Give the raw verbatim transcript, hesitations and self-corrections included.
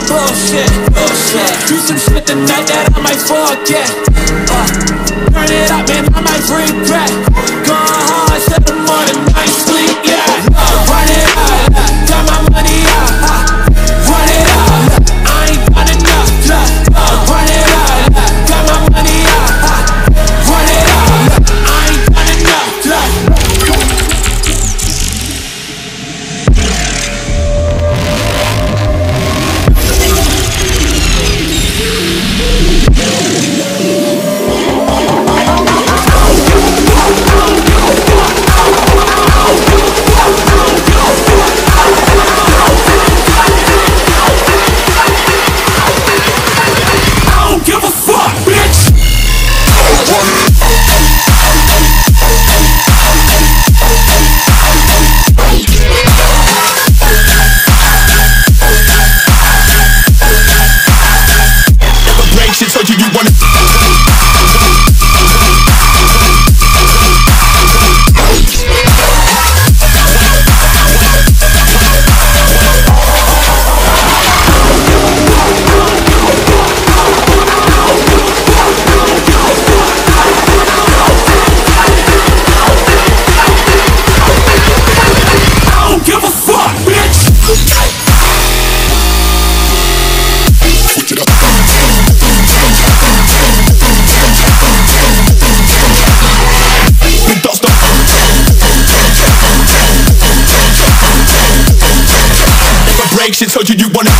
bullshit, bullshit. Do some shit tonight that I might forget. uh, Burn it up, man, I might regret. Going hard, set the morning, night sleep, yeah. uh, Run it up, got my money up, uh, run it up, I ain't done enough, uh, run it up, got my money up, uh, run it up, I ain't done enough, uh. Told you you wanna